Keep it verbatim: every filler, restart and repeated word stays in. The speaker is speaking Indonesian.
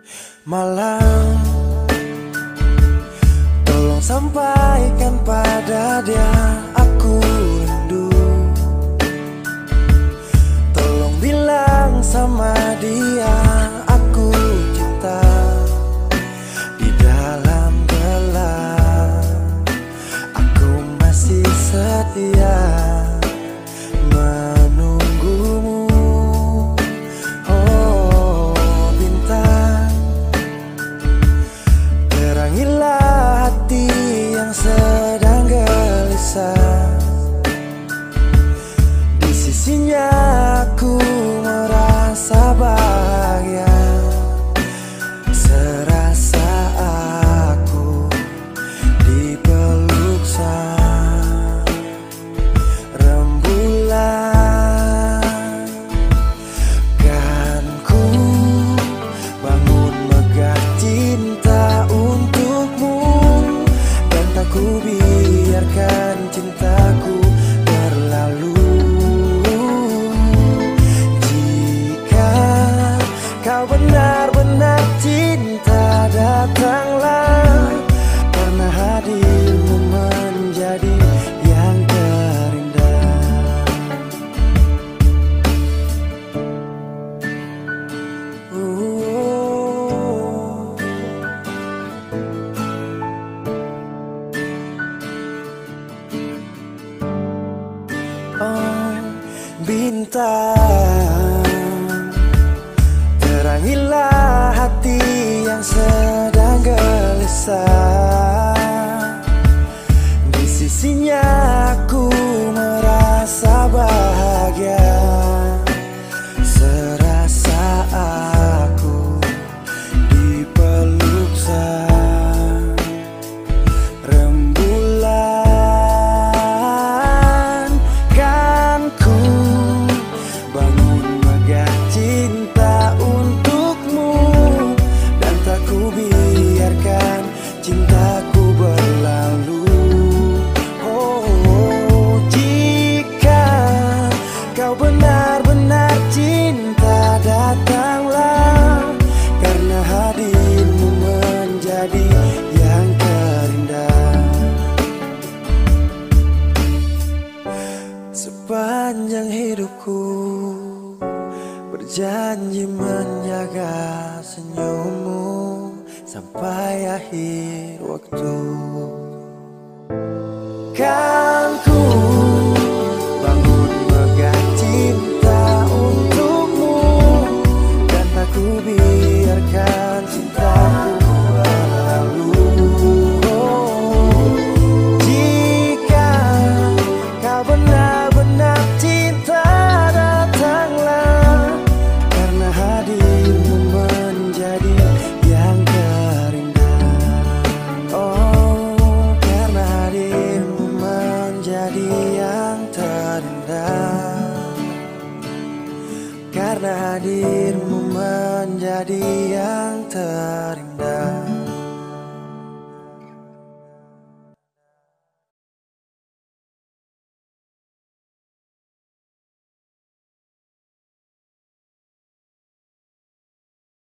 malam. Tolong sampaikan pada dia aku rindu. Tolong bilang sama dia aku cinta. Di dalam gelap aku masih setia menunggumu. Oh bintang, terangilah hati yang sedang gelisah. Di sisinya aku merasa bahagia, serasa aku dipeluk sang rembulan. Kan ku bangun megah cinta untukmu, dan tak ku biarkan cintaku berlalu. Jika kau benar-benar cinta, datanglah, karena hadirmu menjadi yang terindah. uh. Oh bintang, terangilah hati yang sedang gelisah. Di sisinya aku merasa bahagia, serasa aku dipeluk sang rembulan. Kan ku bangun megah cinta untukmu, dan tak ku biarkan cintaku berlalu. Oh jika kau benar-benar cinta, datanglah, karena hadirmu menjadi yang terindah. Sepanjang hidupku berjanji menjaga senyummu sampai akhir waktu. Kan ku bangun megah cinta untukmu, dan tak ku biarkan cintaku berlalu. Oh, jika kau benar-benar cinta, datanglah, karena hadirmu menjadi yang terindah. Oh, karena hadirmu menjadi yang terindah. Karena hadirmu menjadi yang terindah.